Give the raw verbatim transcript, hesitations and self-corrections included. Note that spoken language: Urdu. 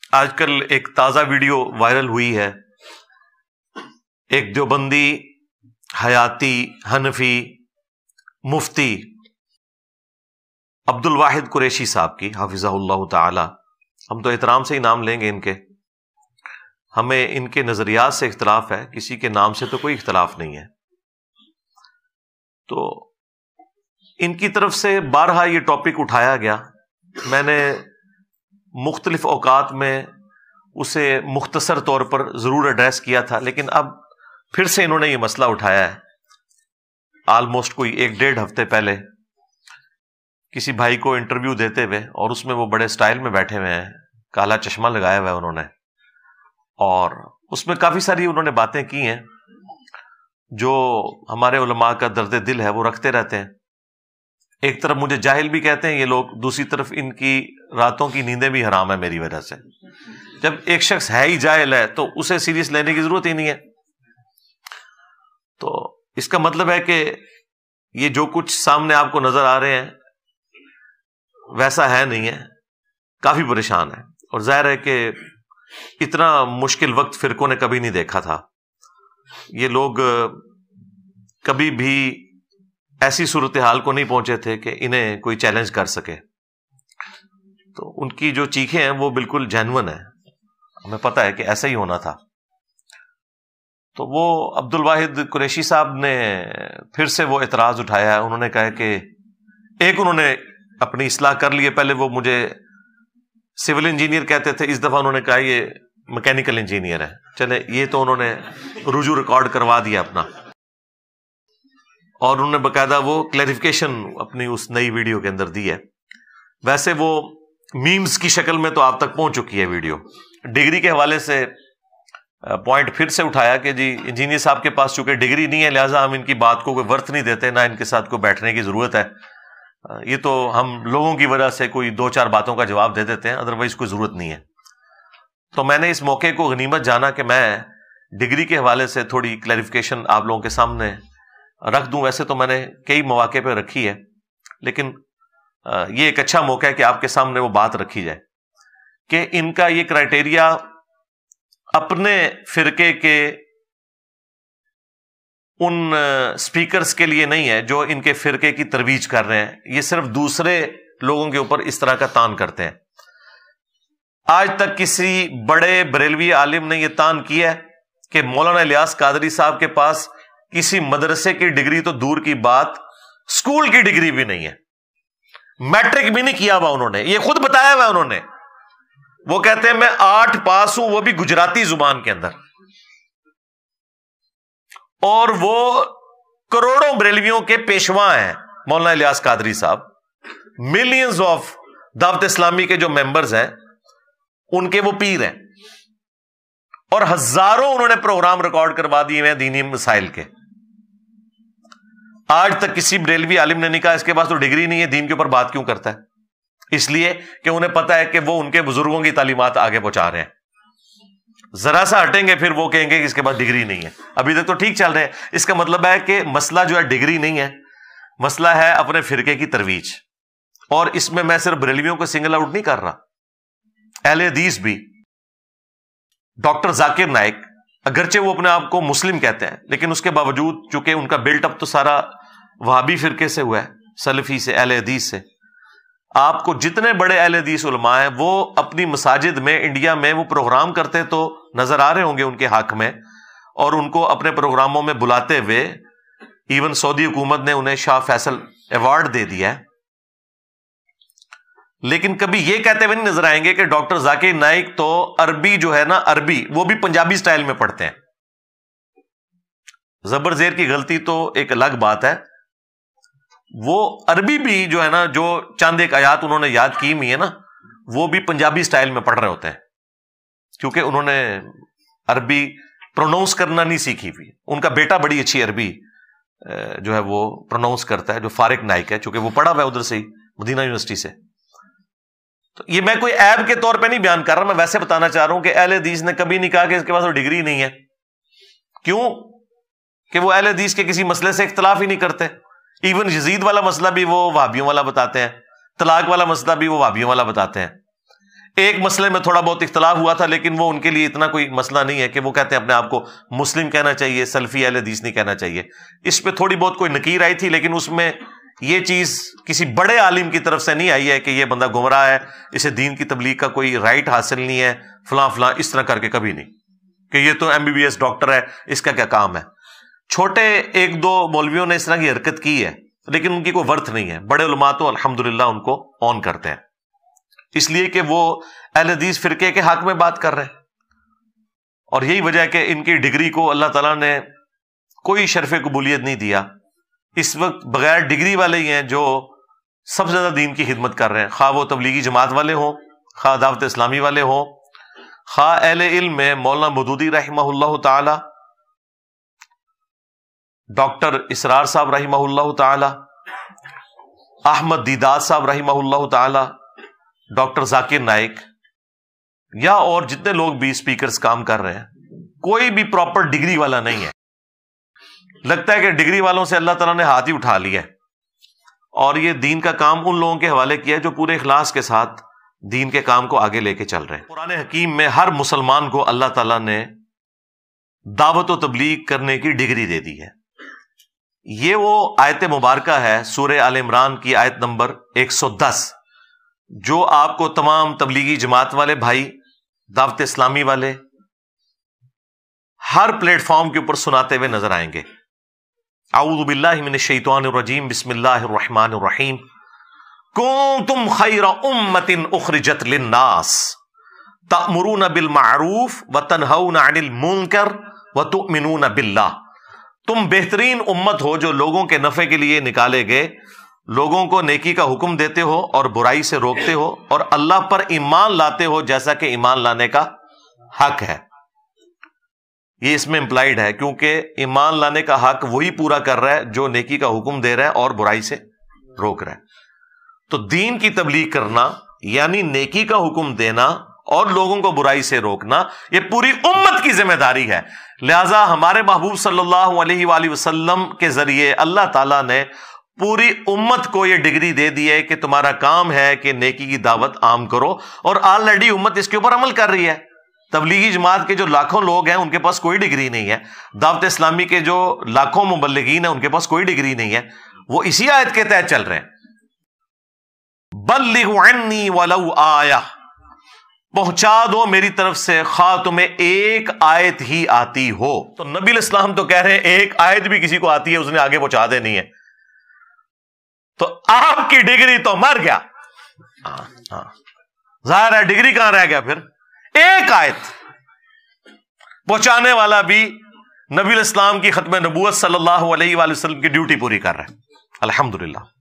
آج کل ایک تازہ ویڈیو وائرل ہوئی ہے، ایک دیوبندی حیاتی حنفی مفتی عبد الواحد قریشی صاحب کی حفظہ اللہ تعالی، ہم تو احترام سے ہی نام لیں گے ان کے، ہمیں ان کے نظریات سے اختلاف ہے، کسی کے نام سے تو کوئی اختلاف نہیں ہے۔ تو ان کی طرف سے بارہا یہ ٹاپک اٹھایا گیا، میں نے مختلف اوقات میں اسے مختصر طور پر ضرور ایڈریس کیا تھا، لیکن اب پھر سے انہوں نے یہ مسئلہ اٹھایا ہے۔ آلموسٹ کوئی ایک ڈیڑھ ہفتے پہلے کسی بھائی کو انٹرویو دیتے ہوئے، اور اس میں وہ بڑے سٹائل میں بیٹھے ہوئے ہیں، کالا چشمہ لگایا ہوا ہے انہوں نے، اور اس میں کافی ساری انہوں نے باتیں کی ہیں جو ہمارے علماء کا درد دل ہے وہ رکھتے رہتے ہیں۔ ایک طرف مجھے جاہل بھی کہتے ہیں یہ لوگ، دوسری طرف ان کی راتوں کی نیندیں بھی حرام ہے میری وجہ سے۔ جب ایک شخص ہے ہی جاہل ہے تو اسے سیریس لینے کی ضرورت ہی نہیں ہے۔ تو اس کا مطلب ہے کہ یہ جو کچھ سامنے آپ کو نظر آ رہے ہیں ویسا ہے نہیں ہے، کافی پریشان ہے، اور ظاہر ہے کہ اتنا مشکل وقت فرقوں نے کبھی نہیں دیکھا تھا۔ یہ لوگ کبھی بھی ایسی صورتحال کو نہیں پہنچے تھے کہ انہیں کوئی چیلنج کر سکے۔ تو ان کی جو چیخیں ہیں وہ بالکل جینون ہیں، ہمیں پتہ ہے کہ ایسا ہی ہونا تھا۔ تو وہ عبد الواحد قریشی صاحب نے پھر سے وہ اعتراض اٹھایا ہے۔ انہوں نے کہا کہ ایک انہوں نے اپنی اصلاح کر لی ہے، پہلے وہ مجھے سول انجینئر کہتے تھے، اس دفعہ انہوں نے کہا یہ میکینیکل انجینئر ہے۔ چلے یہ تو انہوں نے رجوع ریکارڈ کروا دیا اپنا، اور انہوں نے باقاعدہ وہ کلیریفیکیشن اپنی اس نئی ویڈیو کے اندر دی ہے۔ ویسے وہ میمز کی شکل میں تو آپ تک پہنچ چکی ہے ویڈیو۔ ڈگری کے حوالے سے پوائنٹ پھر سے اٹھایا کہ جی انجینئر صاحب کے پاس چونکہ ڈگری نہیں ہے لہٰذا ہم ان کی بات کو کوئی ورت نہیں دیتے، نہ ان کے ساتھ کوئی بیٹھنے کی ضرورت ہے، یہ تو ہم لوگوں کی وجہ سے کوئی دو چار باتوں کا جواب دے دیتے ہیں، ادروائز کوئی ضرورت نہیں ہے۔ تو میں نے اس موقع کو غنیمت جانا کہ میں ڈگری کے حوالے سے تھوڑی کلیریفیکیشن آپ لوگوں کے سامنے رکھ دوں۔ ویسے تو میں نے کئی مواقع پہ رکھی ہے، لیکن یہ ایک اچھا موقع ہے کہ آپ کے سامنے وہ بات رکھی جائے کہ ان کا یہ کرائٹیریا اپنے فرقے کے ان سپیکرز کے لیے نہیں ہے جو ان کے فرقے کی ترویج کر رہے ہیں، یہ صرف دوسرے لوگوں کے اوپر اس طرح کا تان کرتے ہیں۔ آج تک کسی بڑے بریلوی عالم نے یہ تان کیا ہے کہ مولانا الیاس قادری صاحب کے پاس کسی مدرسے کی ڈگری تو دور کی بات، اسکول کی ڈگری بھی نہیں ہے، میٹرک بھی نہیں کیا ہوا انہوں نے، یہ خود بتایا ہوا انہوں نے۔ وہ کہتے ہیں میں آٹھ پاس ہوں، وہ بھی گجراتی زبان کے اندر، اور وہ کروڑوں بریلویوں کے پیشوا ہیں مولانا الیاس قادری صاحب۔ ملینز آف دعوت اسلامی کے جو ممبرز ہیں ان کے وہ پیر ہیں، اور ہزاروں انہوں نے پروگرام ریکارڈ کروا دیے ہیں دینی مسائل کے۔ آج تک کسی بریلوی عالم نے نہیں کہا اس کے پاس تو ڈگری نہیں ہے، دین کے اوپر بات کیوں کرتا ہے؟ اس لیے کہ انہیں پتا ہے کہ وہ ان کے بزرگوں کی تعلیمات آگے پہنچا رہے ہیں۔ ذرا سا ہٹیں گے پھر وہ کہیں گے کہ اس کے پاس ڈگری نہیں ہے۔ ابھی تک تو ٹھیک چل رہے ہیں، اس کا مطلب ہے کہ مسئلہ جو ہے ڈگری نہیں ہے، مسئلہ ہے اپنے فرقے کی ترویج۔ اور اس میں میں صرف بریلویوں کو سنگل آؤٹ نہیں کر رہا، اہل حدیث بھی۔ ڈاکٹر ذاکر نائک اگرچہ وہ اپنے آپ کو مسلم کہتے ہیں، لیکن اس کے باوجود چونکہ ان کا بلٹ اپ تو سارا وہابی فرقے سے ہوا ہے، سلفی سے، اہل حدیث سے۔ آپ کو جتنے بڑے اہل حدیث علماء ہیں وہ اپنی مساجد میں انڈیا میں وہ پروگرام کرتے تو نظر آ رہے ہوں گے ان کے حق میں، اور ان کو اپنے پروگراموں میں بلاتے ہوئے ایون سعودی حکومت نے انہیں شاہ فیصل ایوارڈ دے دیا ہے۔ لیکن کبھی یہ کہتے ہوئے نہیں نظر آئیں گے کہ ڈاکٹر ذاکر نائک تو عربی جو ہے نا، عربی وہ بھی پنجابی سٹائل میں پڑھتے ہیں۔ زبر زیر کی غلطی تو ایک الگ بات ہے، وہ عربی بھی جو ہے نا، جو چند ایک آیات انہوں نے یاد کی ہوئی ہے نا، وہ بھی پنجابی سٹائل میں پڑھ رہے ہوتے ہیں، کیونکہ انہوں نے عربی پروناؤنس کرنا نہیں سیکھی ہوئی۔ ان کا بیٹا بڑی اچھی عربی جو ہے وہ پروناؤنس کرتا ہے، جو فارق نائک ہے، چونکہ وہ پڑھا ہوا ہے ادھر سے ہی، مدینہ یونیورسٹی سے۔ تو یہ میں کوئی عیب کے طور پہ نہیں بیان کر رہا، میں ویسے بتانا چاہ رہا ہوں کہ اہل حدیث نے کبھی نہیں کہا کہ اس کے پاس وہ ڈگری نہیں ہے۔ کیوں؟ کہ وہ اہل حدیث کے کسی مسئلے سے اختلاف ہی نہیں کرتے۔ ایون یزید والا مسئلہ بھی وہ وہابیوں والا بتاتے ہیں، طلاق والا مسئلہ بھی وہ وہابیوں والا بتاتے ہیں۔ ایک مسئلے میں تھوڑا بہت اختلاف ہوا تھا، لیکن وہ ان کے لیے اتنا کوئی مسئلہ نہیں ہے کہ وہ کہتے ہیں اپنے آپ کو مسلم کہنا چاہیے، سلفی اہل حدیث نہیں کہنا چاہیے. اس پہ تھوڑی بہت کوئی نکیر آئی تھی، لیکن اس میں یہ چیز کسی بڑے عالم کی طرف سے نہیں آئی ہے کہ یہ بندہ گمراہ ہے، اسے دین کی تبلیغ کا کوئی رائٹ حاصل نہیں ہے، فلاں فلاں اس طرح کر کے کبھی نہیں کہ یہ تو M B B S doctor ہے، اس کا کیا کام ہے. چھوٹے ایک دو مولویوں نے اس طرح کی حرکت کی ہے، لیکن ان کی کوئی ورتھ نہیں ہے. بڑے علماء تو الحمدللہ ان کو آن کرتے ہیں، اس لیے کہ وہ اہل حدیث فرقے کے حق میں بات کر رہے ہیں. اور یہی وجہ ہے کہ ان کی ڈگری کو اللہ تعالیٰ نے کوئی شرف قبولیت نہیں دیا. اس وقت بغیر ڈگری والے ہی ہیں جو سب سے زیادہ دین کی خدمت کر رہے ہیں، خواہ وہ تبلیغی جماعت والے ہوں، خواہ دعوت اسلامی والے ہوں، خواہ اہل علم میں مولانا مودودی رحمہ اللہ تعالی، ڈاکٹر اسرار صاحب رحمہ اللہ تعالی، احمد دیداد صاحب رحمہ اللہ تعالی، ڈاکٹر ذاکر نائک، یا اور جتنے لوگ بھی اسپیکرز کام کر رہے ہیں، کوئی بھی پراپر ڈگری والا نہیں ہے. لگتا ہے کہ ڈگری والوں سے اللہ تعالیٰ نے ہاتھ ہی اٹھا لیا ہے، اور یہ دین کا کام ان لوگوں کے حوالے کیا ہے جو پورے اخلاص کے ساتھ دین کے کام کو آگے لے کے چل رہے ہیں. قرآن حکیم میں ہر مسلمان کو اللہ تعالیٰ نے دعوت و تبلیغ کرنے کی ڈگری دے دی ہے. یہ وہ آیت مبارکہ ہے سورہ آل عمران کی آیت نمبر ایک سو دس، جو آپ کو تمام تبلیغی جماعت والے بھائی، دعوت اسلامی والے ہر پلیٹ فارم کے اوپر سناتے ہوئے نظر آئیں گے. اعوذ باللہ من الشیطان الرجیم، بسم اللہ الرحمن الرحیم. کنتم خیر امۃ اخرجت للناس تأمرون بالمعروف وتنہون عن المنکر وتؤمنون باللہ. تم بہترین امت ہو جو لوگوں کے نفع کے لیے نکالے گئے، لوگوں کو نیکی کا حکم دیتے ہو اور برائی سے روکتے ہو، اور اللہ پر ایمان لاتے ہو جیسا کہ ایمان لانے کا حق ہے. یہ اس میں امپلائیڈ ہے، کیونکہ ایمان لانے کا حق وہی پورا کر رہا ہے جو نیکی کا حکم دے رہا ہے اور برائی سے روک رہا ہے. تو دین کی تبلیغ کرنا یعنی نیکی کا حکم دینا اور لوگوں کو برائی سے روکنا، یہ پوری امت کی ذمہ داری ہے. لہذا ہمارے محبوب صلی اللہ علیہ وآلہ وسلم کے ذریعے اللہ تعالیٰ نے پوری امت کو یہ ڈگری دے دی ہے کہ تمہارا کام ہے کہ نیکی کی دعوت عام کرو، اور آلریڈی امت اس کے اوپر عمل کر رہی ہے. تبلیغی جماعت کے جو لاکھوں لوگ ہیں ان کے پاس کوئی ڈگری نہیں ہے، دعوت اسلامی کے جو لاکھوں مبلغین ہیں ان کے پاس کوئی ڈگری نہیں ہے، وہ اسی آیت کے تحت چل رہے ہیں. بلغوا عنی ولو آیہ، پہنچا دو میری طرف سے خواہ تمہیں ایک آیت ہی آتی ہو. تو نبی علیہ السلام تو کہہ رہے ہیں ایک آیت بھی کسی کو آتی ہے اس نے آگے پہنچا دینی ہے. تو آپ کی ڈگری تو مر گیا، ظاہر ہے ڈگری کہاں رہ گیا پھر. ایک آیت پہنچانے والا بھی نبی علیہ السلام کی ختم نبوت صلی اللہ علیہ وآلہ وسلم کی ڈیوٹی پوری کر رہا ہے. الحمدللہ.